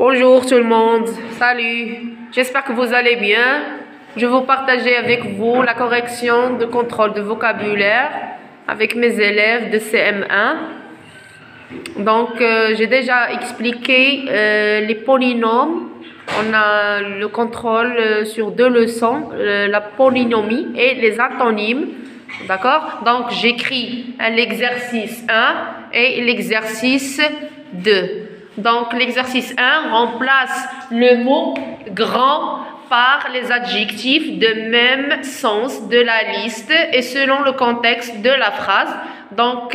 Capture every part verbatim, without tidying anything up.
Bonjour tout le monde, salut, j'espère que vous allez bien. Je vais vous partager avec vous la correction de contrôle de vocabulaire avec mes élèves de C M un. Donc euh, j'ai déjà expliqué euh, les polynômes. On a le contrôle euh, sur deux leçons, euh, la polynomie et les antonymes. D'accord? Donc j'écris l'exercice un et l'exercice deux. Donc l'exercice un remplace le mot grand par les adjectifs de même sens de la liste et selon le contexte de la phrase. Donc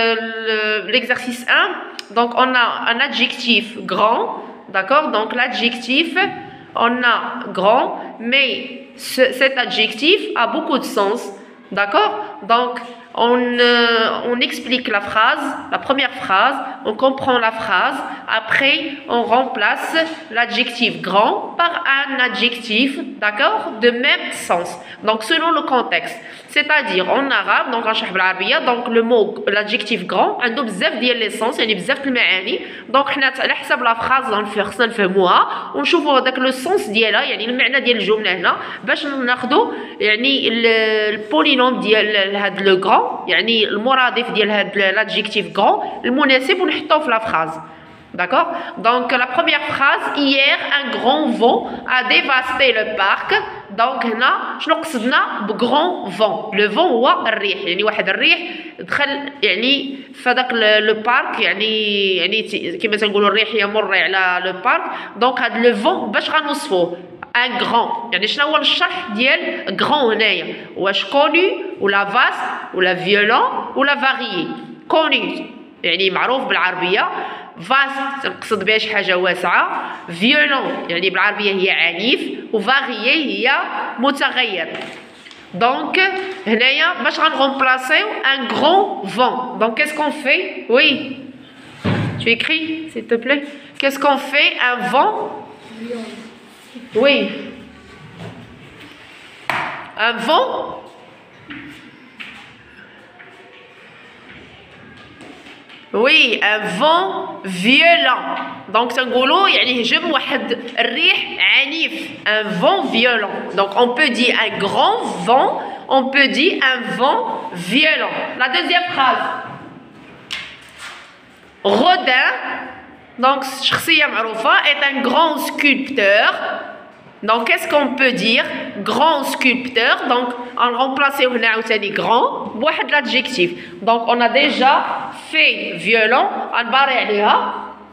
euh, l'exercice un, donc on a un adjectif grand, d'accord? Donc l'adjectif, on a grand, mais ce, cet adjectif a beaucoup de sens, d'accord? Donc on, euh, on explique la phrase, la première phrase, on comprend la phrase, après on remplace l'adjectif grand par un adjectif, d'accord, de même sens, donc selon le contexte. C'est-à-dire en arabe, donc en شرح بالعربية, donc le mot, l'adjectif grand عنده بزاف ديال لي سونس, يعني بزاف المعاني. دونك حنا على حسب لا فراز خصنا نفهموها ونشوفوا داك لو سونس ديالها, يعني المعنى ديال الجملة هنا باش ناخذوا يعني البولينوم ديال هاد لو grand, يعني المرادف ديال هاد l'adjectif grand المناسب ونحطوه في لا فراز. D'accord? Donc la première phrase, hier un grand vent a dévasté le parc. Donc هنا شنو قصدنا بغران فون؟ لو فون هو الريح, يعني واحد الريح دخل يعني في هذاك لو بارك, يعني يعني كيما تنقولوا الريح يمر على لو بارك. دونك هاد لو فون باش غنوصفوه ان غران, يعني شنو هو الشرح ديال غران هنايا؟ واش كوني ولا فاست ولا فيولون ولا فاريي؟ كوني يعني معروف بالعربيه, فاست تنقصد بها شي حاجه واسعه, فيولون يعني بالعربيه هي عنيف, وفاريي هي متغير. دونك هنايا باش غنغومبلاسيو ان غران فون, دونك qu'est-ce qu'on fait? Oui, tu écris s'il te plaît. Qu'est-ce qu'on fait? Un vent, oui, un vent, oui, un vent violent. Donc تنقولوا يعني هجم واحد الريح عنيف, un vent violent. Donc on peut dire un grand vent, on peut dire un vent violent. La deuxième phrase, Rodin, donc شخصية معروفة, est un grand sculpteur. Donc qu'est-ce qu'on peut dire? Grand sculpteur. Donc on remplace هنا عاوتاني grand بواحد l'adjectif. Donc on a déjà fait violent, غنباري عليها.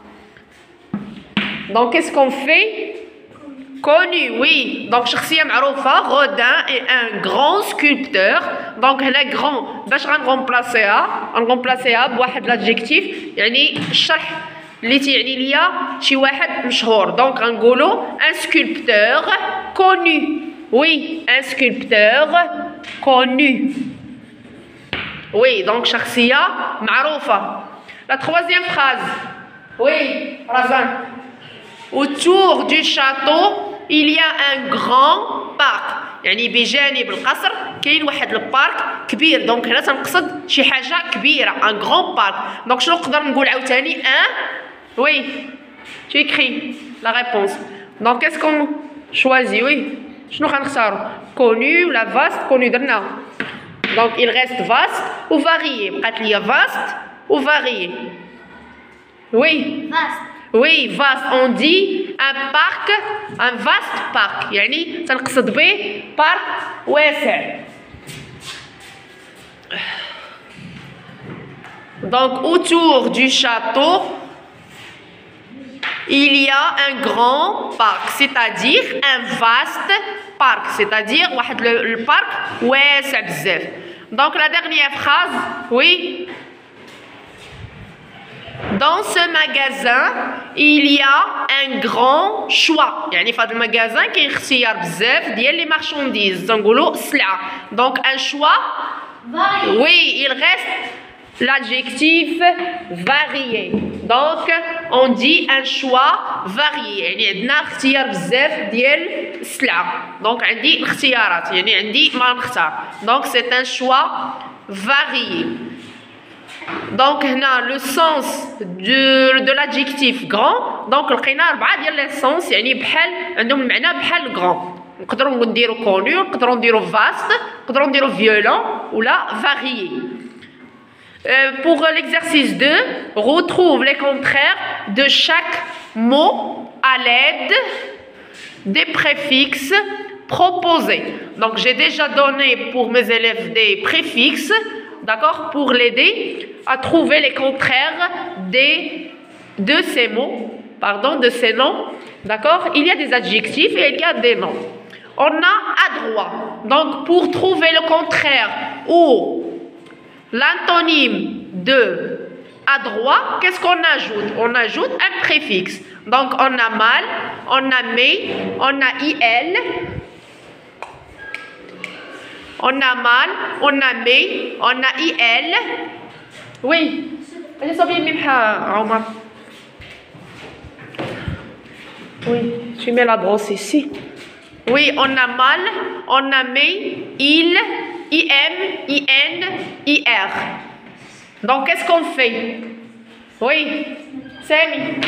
Donc qu'est-ce qu'on fait? Connu, oui. Donc شخصية معروفة, Rodin est un grand sculpteur. Donc هنا grand باش غنرمبلاسيها غنرمبلاسيها بواحد l'adjectif, يعني الشرح اللي تيعني ليا شي واحد مشهور. دونك غنقولوا ان سكولبتور كونو. وي, ان سكولبتور كونو. وي, دونك شخصيه معروفه. لا troisième phrase, وي رزان. autour du château il y a un grand parc, يعني بجانب القصر كاين واحد البارك كبير. دونك هنا تنقصد شي حاجه كبيره, ان غران بارك. دونك شنو نقدر نقول عاوتاني؟ ان Oui, tu écris la réponse. Donc qu'est-ce qu'on choisit? Oui, شنو غنختاروا؟ connu ولا vaste؟ connu درنا. Donc il reste vaste ou varié. بقات ليا vaste ou varié. Oui. Vaste. Oui, vaste. On dit un parc, un vaste parc. يعني تنقصد به parc واسع. Donc autour du château il y a un grand parc, c'est-à-dire un vaste parc, c'est-à-dire واحد le parc واسع بزاف. Donc la dernière phrase, oui. Dans ce magasin, il y a un grand choix. يعني في هذا المغازان كاين اختيار بزاف ديال لي marchandises, تنقولوا السلعة. Donc un choix, oui, il reste l'adjectif varié. Donc on dit un choix varié, يعني عندنا اختيار بزاف ديال السلعة. دونك عندي الاختيارات, يعني عندي ما نختار. Donc c'est un choix varié. Donc, le sens de, de l'adjectif grand. Donc, le أربعة ديال les sens يعني بحال عندهم المعنى بحال grand. نقدروا نديروا connu, نقدروا نديروا vaste, نقدروا نديروا violent ou là varié. Euh, pour l'exercice deux, retrouve les contraires de chaque mot à l'aide des préfixes proposés. Donc, j'ai déjà donné pour mes élèves des préfixes, d'accord, pour l'aider à trouver les contraires des, de ces mots, pardon, de ces noms, d'accord. Il y a des adjectifs et il y a des noms. On a adroit. Donc, pour trouver le contraire ou l'antonyme de adroit, qu'est-ce qu'on ajoute? On ajoute un préfixe. Donc, on a mal, on a mais, on a il, on a mal, on a mais, on a il. Oui. Oui, tu mets la brosse ici. Oui, on a mal, on a mais, il, im, in, ir. Donc, qu'est-ce qu'on fait? Oui, Samy.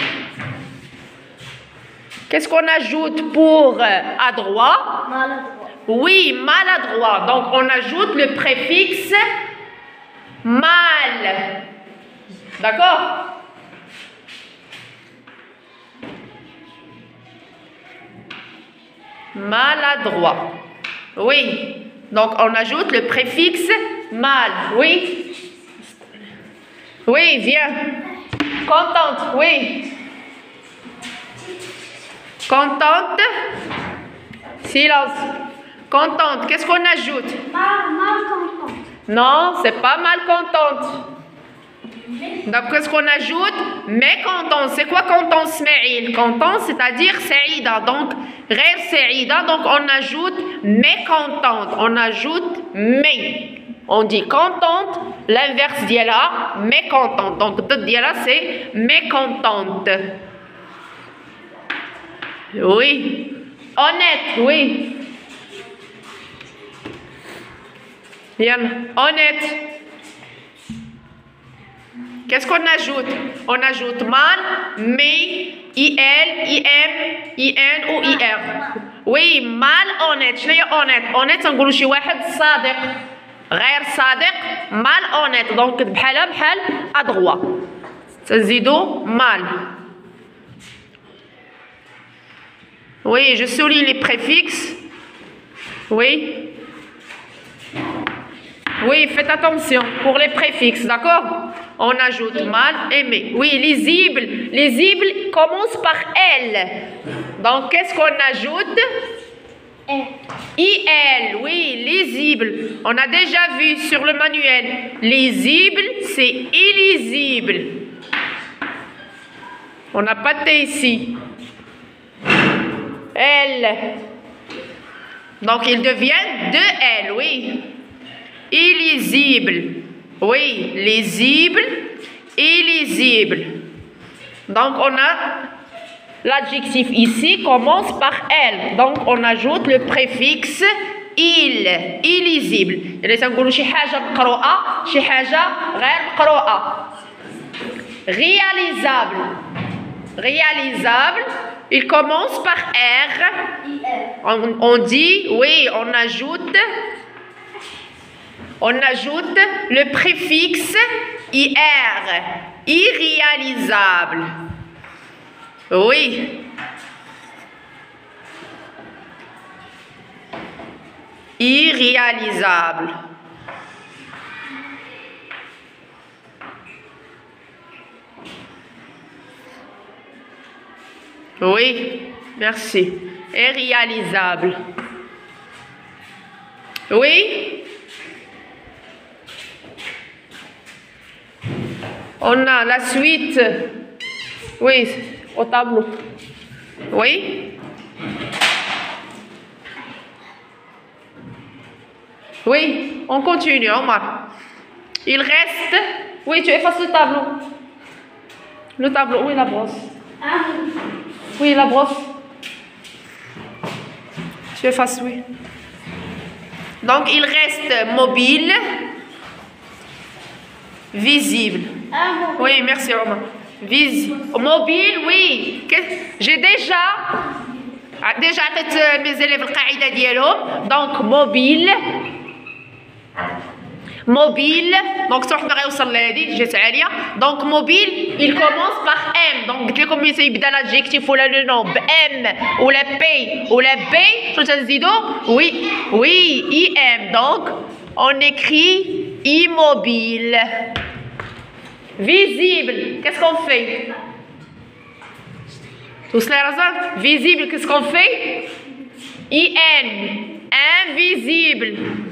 Qu'est-ce qu'on ajoute pour adroit? Maladroit. Oui, maladroit. Donc, on ajoute le préfixe mal. D'accord? Maladroit. Oui. Donc, on ajoute le préfixe mal. Oui. Oui, viens. Contente, oui. Contente. Silence. Contente. Qu'est-ce qu'on ajoute? Mal, mal contente. Non, c'est pas mal contente. Donc, qu'est-ce qu'on ajoute? Mécontente. C'est quoi content, Smaïl? Content, c'est-à-dire saïda. Donc, غير saïda. Donc, on ajoute mécontente. On ajoute mais. On dit contente. L'inverse d'yala, mécontente. Donc, de d'yala, c'est mécontente. Oui. Honnête, oui. Bien. Honnête. Qu'est-ce qu'on ajoute? On ajoute mal, mais, il, im, in ou ir. Oui, mal honnête. شنو هي honnête? honnête نقولوا شي واحد صادق. غير صادق mal honnête. Donc بحالها بحال adroit. تزيدوا mal. Oui, je souligne les préfixes. Oui. Oui, faites attention pour les préfixes, d'accord? On ajoute mal et mais. Oui, lisible. Lisible commence par L. Donc, qu'est-ce qu'on ajoute? I L, oui, lisible. On a déjà vu sur le manuel. Lisible, c'est illisible. On n'a pas de T ici. L. Donc, il devient deux L, oui. Illisible. Oui, lisible, illisible. Donc, on a l'adjectif ici commence par L. Donc, on ajoute le préfixe il, illisible. يعني تنقولوا شي حاجة مقروءة، شي حاجة غير مقروءة. Réalisable. Réalisable. Il commence par R. On, on dit, oui, on ajoute. On ajoute le préfixe ir, irréalisable. Oui. Irréalisable. Oui, merci. Irréalisable. Oui. On a la suite. Oui, au tableau. Oui. Oui, on continue, Omar. Il reste... Oui, tu effaces le tableau. Le tableau, oui, la brosse. Oui, la brosse. Tu effaces, oui. Donc, il reste mobile. Visible. Oui, merci Romain. Vis mobile, oui. J'ai déjà déjà عطيت mes élèves القاعدة ديالهم. Donc mobile. Mobile. Donc صح باغي يوصل لهادي جات عالية. Donc mobile, il commence par M. Donc قلت لكم ملي يبدا l'adjectif ولا le nom ب M ولا P ولا B شنو تنزيدو؟ Oui, oui, I M. Donc on écrit immobile. Visible, qu'est-ce qu'on fait? Tous les raisons? Visible, qu'est-ce qu'on fait? I N, invisible.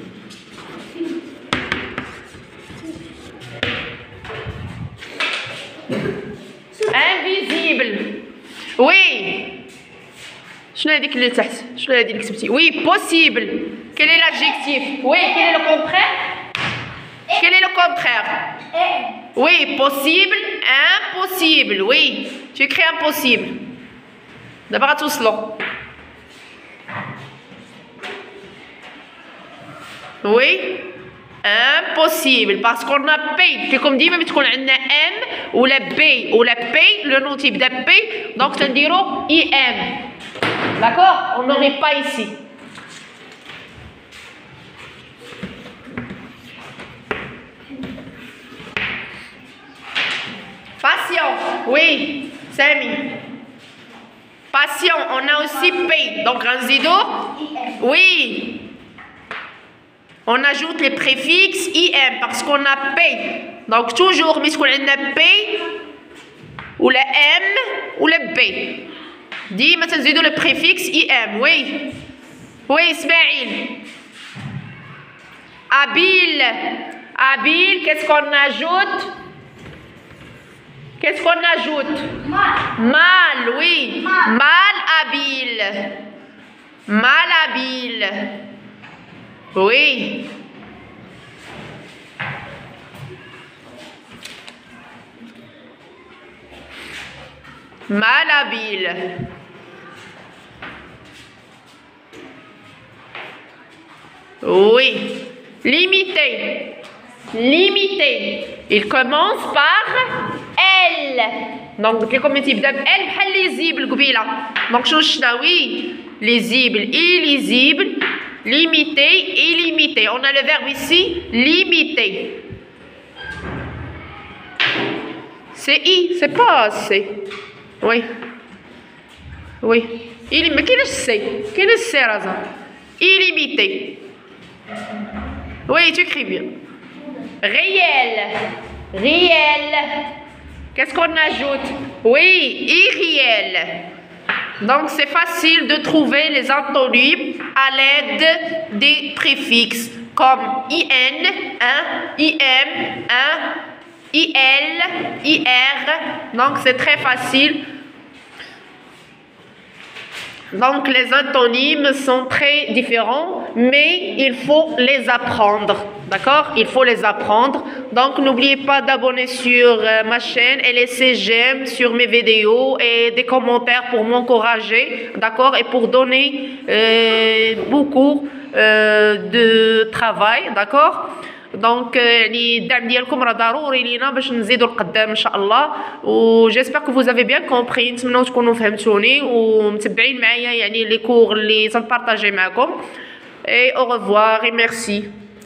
Invisible. Oui. شنو هذيك اللي تحت؟ شنو هذه اللي كتبتي؟ Oui, possible. Quel est l'adjectif? Oui, quel est le contraire? Quel est le contraire? Oui, possible, impossible. Oui, tu écris impossible. D'abord à tous là. Oui, impossible parce qu'on a P. C'est comme dit, même si on a M ou la B ou la P, le nom type de P, donc c'est un I M. D'accord? On n'aurait pas ici. Patient, oui, Samy. Patient, on a aussi P. Donc, un zido, oui. On ajoute les préfixes I M parce qu'on a P. Donc, toujours, mais qu'on a P, ou la M, ou la B. Dis, maintenant, zido le préfixe I M, oui. Oui, Ismaïl. Habile. Habile, qu'est-ce qu'on ajoute? Qu'est-ce qu'on ajoute? Mal. Mal, oui. Mal. Mal habile. Mal habile. Oui. Mal habile. Oui. Limité. Limité. Il commence par L. Donc, comme tu dis, L, lisible, donc, oui, lisible, illisible, limité, illimité. On a le verbe ici, limité. C'est I, c'est pas C. Oui. Oui. Il, mais quel est C? Quel est C, Razan? Illimité. Oui, tu écris bien. Réel. Réel. Qu'est-ce qu'on ajoute? Oui, irréel. Donc, c'est facile de trouver les antonymes à l'aide des préfixes comme I N, un, I M, un, I L, I R. Donc, c'est très facile. Donc, les antonymes sont très différents, mais il faut les apprendre. D'accord? Il faut les apprendre. Donc, n'oubliez pas d'abonner sur euh, ma chaîne et laisser j'aime sur mes vidéos et des commentaires pour m'encourager. D'accord? Et pour donner euh, beaucoup euh, de travail. D'accord? دونك يعني الدعم ديالكم راه ضروري لينا باش نزيدوا لقدام ان شاء الله و جيسبر كو فوز افي بيان كومبري. نتمنوا تكونوا فهمتوني ومتبعين معايا يعني لي كور اللي تنبارطاجي معكم. اي او ريفوار اي ميرسي.